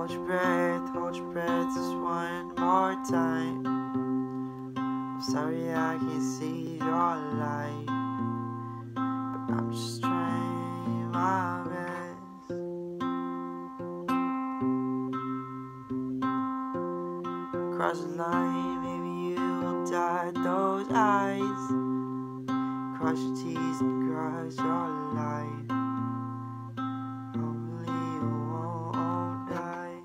hold your breath just one more time. I'm sorry I can't see your light, but I'm just trying my best. Cross the line, maybe you'll dot those eyes. Cross your T's and cross your life. Hopefully you won't die.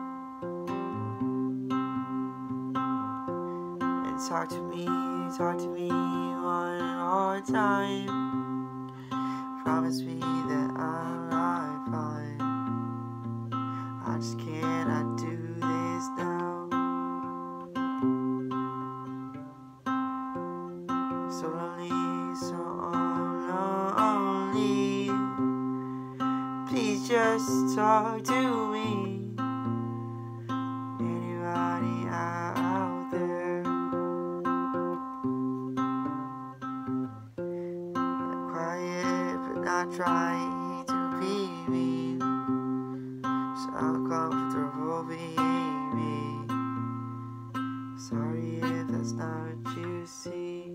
And talk to me one more time. Promise me that I'm fine. I just cannot do this now. So lonely, so lonely. Please just talk to me. Anybody out there? I'm quiet but not trying to be mean, so uncomfortable being me. Sorry if that's not what you see.